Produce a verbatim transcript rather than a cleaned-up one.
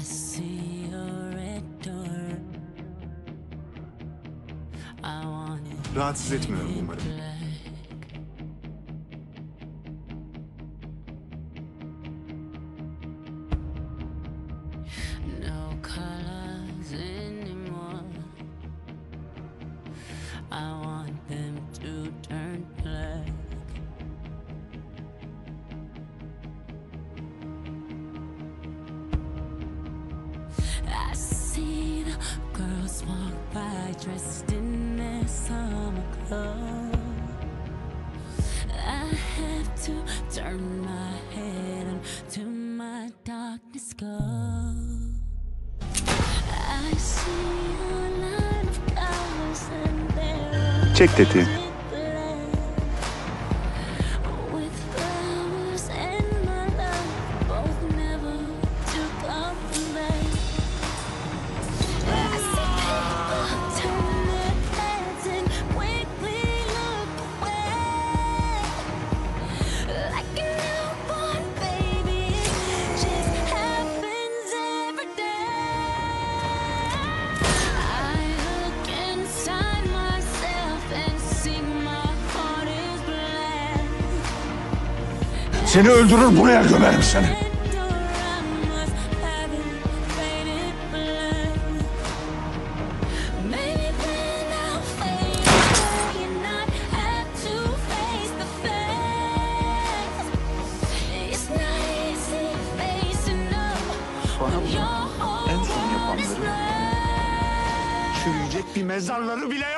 see your red door. I want it Rahatsız etmiyorum umarım. black. No colors anymore. I want them to turn black. I see the girls walk by dressed in their summer clothes. I have to turn my head until my darkness goes. I see a line of colors and they're Çek tetiği. with flowers and my love both never to come back. I see people turn their heads and quickly look away, like a newborn baby. It just happens every day. I look inside myself and see my heart is black. Seni öldürür buraya gömerim seni. Bana bunu en son yapanları çürüyecek bir mezarları bile